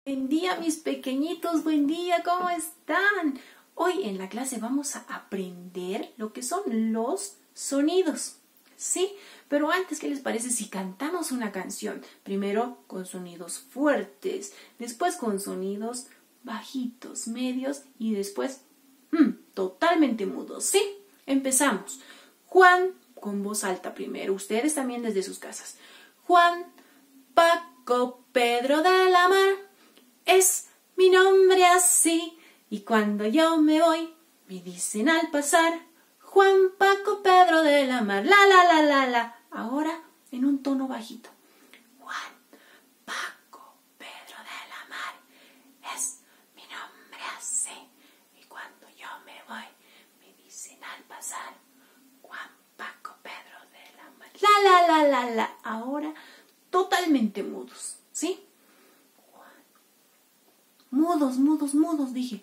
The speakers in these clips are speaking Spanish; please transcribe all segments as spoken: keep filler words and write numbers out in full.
Buen día, mis pequeñitos, buen día, ¿cómo están? Hoy en la clase vamos a aprender lo que son los sonidos, ¿sí? Pero antes, ¿qué les parece si cantamos una canción? Primero con sonidos fuertes, después con sonidos bajitos, medios y después mmm, totalmente mudos, ¿sí? Empezamos. Juan, con voz alta primero, ustedes también desde sus casas. Juan, Paco, Pedro de la Mar, es mi nombre así, y cuando yo me voy, me dicen al pasar, Juan, Paco, Pedro de la Mar, la, la, la, la, la. Ahora en un tono bajito. Juan, Paco, Pedro de la Mar, es mi nombre así, y cuando yo me voy, me dicen al pasar, Juan, Paco, Pedro de la Mar, la, la, la, la, la. Ahora totalmente mudos, ¿sí? Mudos, mudos, mudos, dije.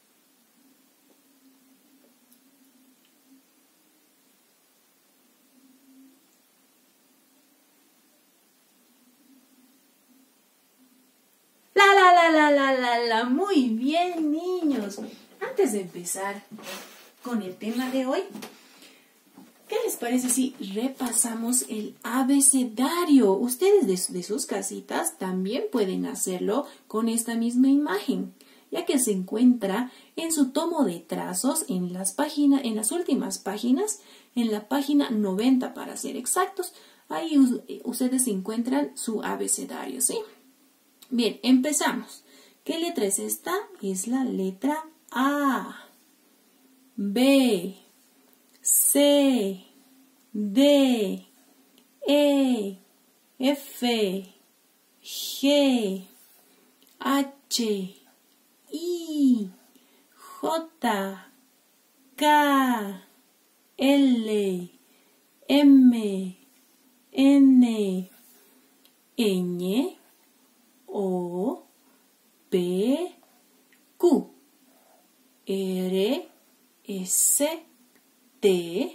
La, la, la, la, la, la, la. Muy bien, niños. Antes de empezar con el tema de hoy, ¿qué les parece si repasamos el abecedario? Ustedes de, de sus casitas también pueden hacerlo con esta misma imagen, ya que se encuentra en su tomo de trazos en las páginas, en las últimas páginas, en la página noventa para ser exactos. Ahí ustedes encuentran su abecedario, ¿sí? Bien, empezamos. ¿Qué letra es esta? Es la letra A, B, C, D, E, F, G, H, I, J, K, L, M, N, Ñ, O, P, Q, R, S, T,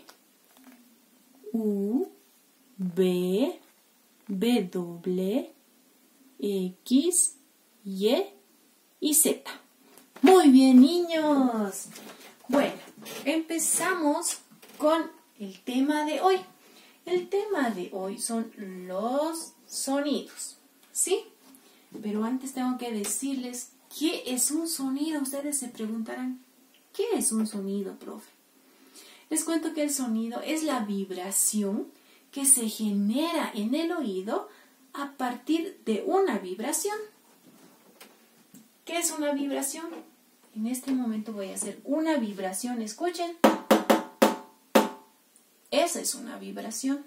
U, V, W, X, Y y Z. Muy bien, niños. Bueno, empezamos con el tema de hoy. El tema de hoy son los sonidos, ¿sí? Pero antes tengo que decirles qué es un sonido. Ustedes se preguntarán, ¿qué es un sonido, profe? Les cuento que el sonido es la vibración que se genera en el oído a partir de una vibración. ¿Qué es una vibración? En este momento voy a hacer una vibración. Escuchen. Esa es una vibración.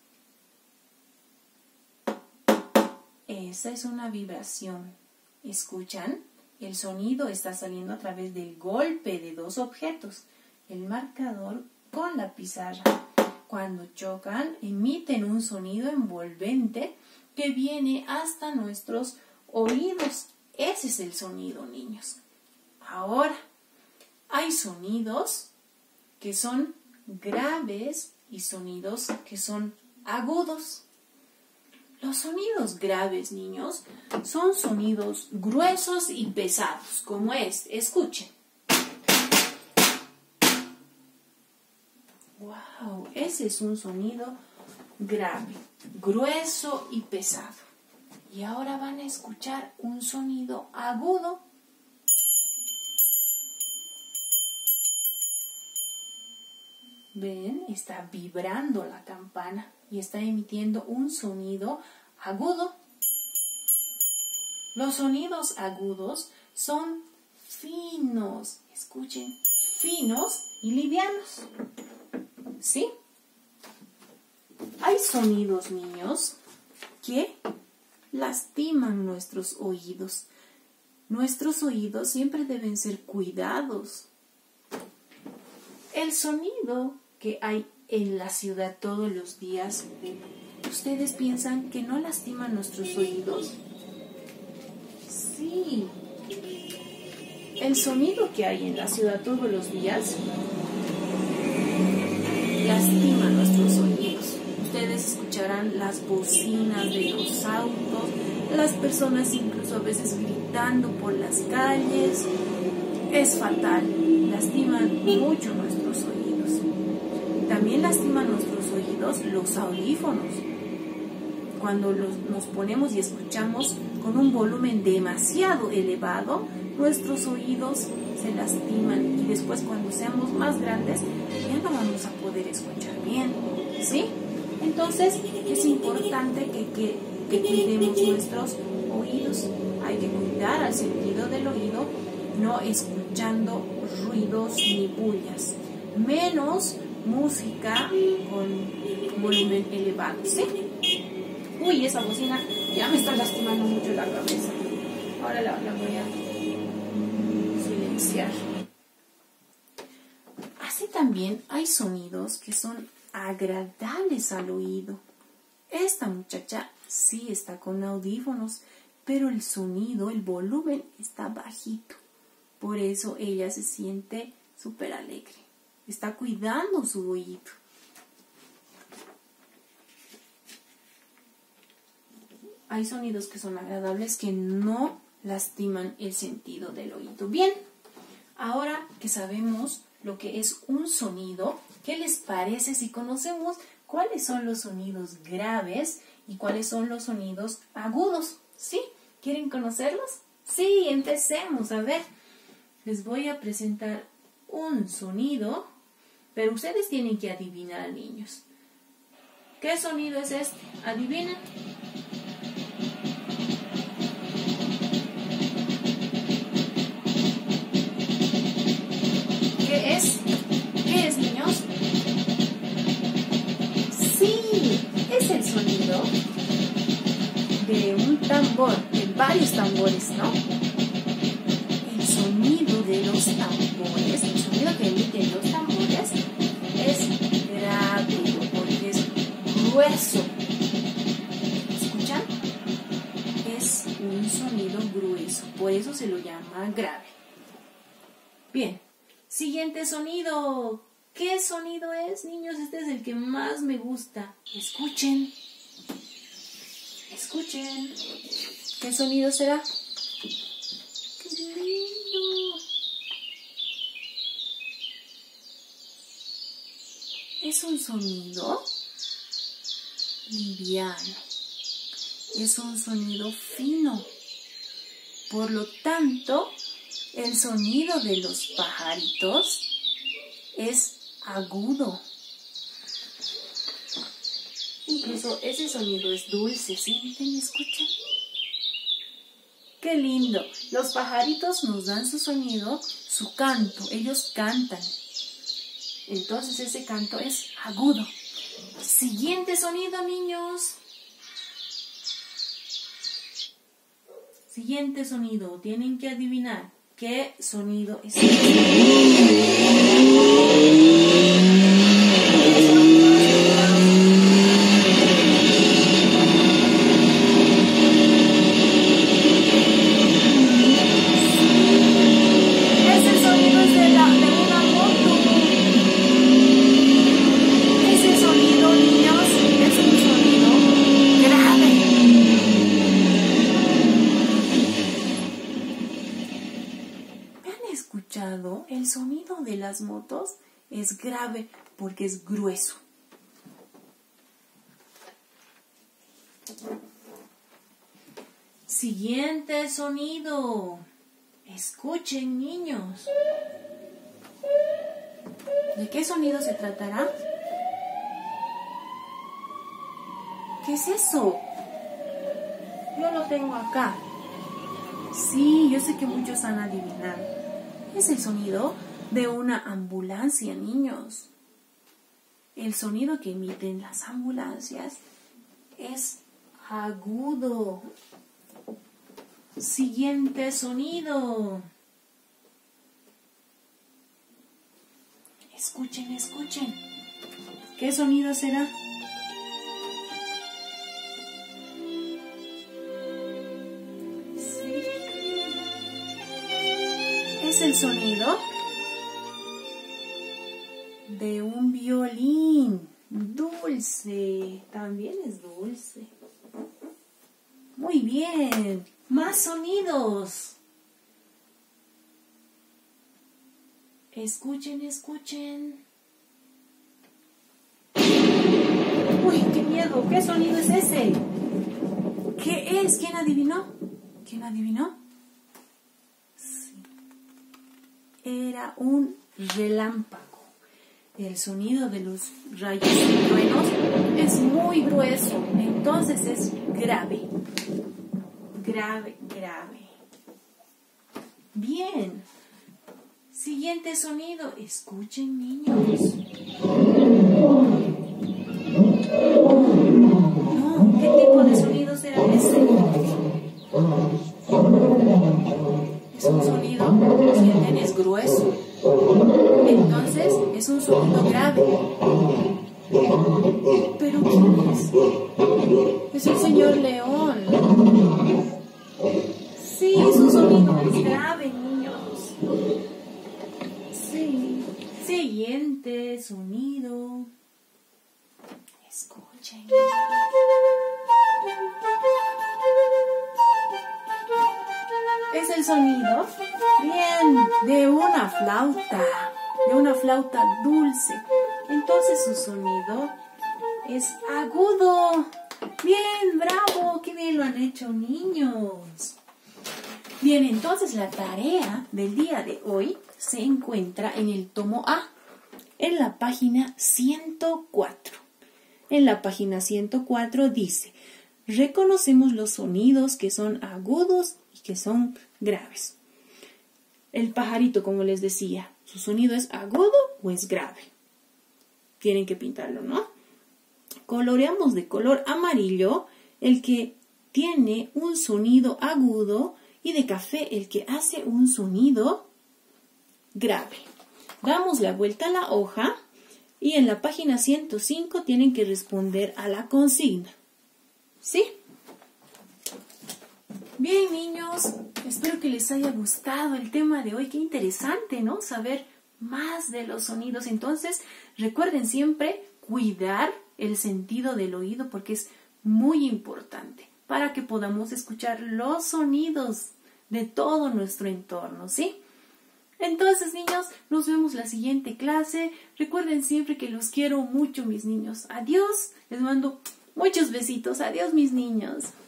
Esa es una vibración. ¿Escuchan? El sonido está saliendo a través del golpe de dos objetos, el marcador con la pizarra. Cuando chocan, emiten un sonido envolvente que viene hasta nuestros oídos. Ese es el sonido, niños. Ahora, hay sonidos que son graves y sonidos que son agudos. Los sonidos graves, niños, son sonidos gruesos y pesados, como este. Escuchen. ¡Wow! Ese es un sonido grave, grueso y pesado. Y ahora van a escuchar un sonido agudo. ¿Ven? Está vibrando la campana y está emitiendo un sonido agudo. Los sonidos agudos son finos. Escuchen, finos y livianos. ¿Sí? Hay sonidos, niños, que lastiman nuestros oídos. Nuestros oídos siempre deben ser cuidados. El sonido que hay en la ciudad todos los días, ¿ustedes piensan que no lastiman nuestros oídos? Sí. El sonido que hay en la ciudad todos los días lastima nuestros oídos. Ustedes escucharán las bocinas de los autos, las personas incluso a veces gritando por las calles. Es fatal, lastiman mucho nuestros oídos. También lastiman nuestros oídos los audífonos. Cuando los, nos ponemos y escuchamos con un volumen demasiado elevado, nuestros oídos se lastiman y después cuando seamos más grandes ya no vamos a poder escuchar bien, ¿sí? Entonces es importante que, que, que cuidemos nuestros oídos. Hay que cuidar al sentido del oído, no escuchando ruidos ni bullas, menos música con volumen elevado, ¿sí? Uy, esa bocina ya me está lastimando mucho la cabeza. Ahora la, la voy a silenciar. Así también hay sonidos que son agradables al oído. Esta muchacha sí está con audífonos, pero el sonido, el volumen está bajito. Por eso ella se siente súper alegre. Está cuidando su oído. Hay sonidos que son agradables que no lastiman el sentido del oído. Bien, ahora que sabemos lo que es un sonido, ¿qué les parece si conocemos cuáles son los sonidos graves y cuáles son los sonidos agudos? ¿Sí? ¿Quieren conocerlos? Sí, empecemos. A ver, les voy a presentar un sonido, pero ustedes tienen que adivinar, niños. ¿Qué sonido es este? ¿Adivinen? ¿Qué es? ¿Qué es, niños? Sí, es el sonido de un tambor, de varios tambores, ¿no? El sonido de los tambores, el sonido que emiten los tambores es grave porque es grueso. ¿Escuchan? Es un sonido grueso, por eso se lo llama grave. Bien. Siguiente sonido. ¿Qué sonido es, niños? Este es el que más me gusta. Escuchen. Escuchen. ¿Qué sonido será? ¡Qué lindo! Es un sonido liviano. Es un sonido fino. Por lo tanto, el sonido de los pajaritos es agudo. Incluso ese sonido es dulce. ¿Sienten? ¿Escuchan? ¡Qué lindo! Los pajaritos nos dan su sonido, su canto. Ellos cantan. Entonces ese canto es agudo. Siguiente sonido, niños. Siguiente sonido. Tienen que adivinar. ¿Qué sonido es este? Ese sonido es de, la, de una moto. Ese sonido, niños, es un sonido grave. ¿Escuchado? El sonido de las motos es grave porque es grueso. Siguiente sonido. Escuchen, niños. ¿De qué sonido se tratará? ¿Qué es eso? Yo lo tengo acá. Sí, yo sé que muchos han adivinado. Es el sonido de una ambulancia, niños. El sonido que emiten las ambulancias es agudo. Siguiente sonido. Escuchen, escuchen. ¿Qué sonido será? Es el sonido de un violín dulce. También es dulce. Muy bien. Más sonidos. Escuchen, escuchen. Uy, qué miedo. ¿Qué sonido es ese? ¿Qué es? ¿Quién adivinó? ¿Quién adivinó? Sí. Era un relámpago. El sonido de los rayos y truenos es muy grueso, entonces es grave. Grave, grave. Bien. Siguiente sonido. Escuchen, niños. No, ¿qué tipo de sonido será ese? Es un sonido, ¿sienten? Es grueso. Entonces, es un sonido grave. ¿Pero quién es? Es el señor león. Sí, su sonido es grave, niños. Sí. Siguiente sonido. Escuchen. Es el sonido, bien, de una flauta, de una flauta dulce. Entonces su sonido es agudo. Bien, bravo, qué bien lo han hecho, niños. Bien, entonces la tarea del día de hoy se encuentra en el tomo A, en la página ciento cuatro. En la página ciento cuatro dice: reconocemos los sonidos que son agudos y que son graves. El pajarito, como les decía, ¿su sonido es agudo o es grave? Tienen que pintarlo, ¿no? Coloreamos de color amarillo el que tiene un sonido agudo y de café el que hace un sonido grave. Damos la vuelta a la hoja y en la página ciento cinco tienen que responder a la consigna. ¿Sí? Bien, niños, espero que les haya gustado el tema de hoy. Qué interesante, ¿no? Saber más de los sonidos. Entonces, recuerden siempre cuidar el sentido del oído porque es muy importante para que podamos escuchar los sonidos de todo nuestro entorno, ¿sí? Entonces, niños, nos vemos la siguiente clase. Recuerden siempre que los quiero mucho, mis niños. Adiós. Les mando muchos besitos. Adiós, mis niños.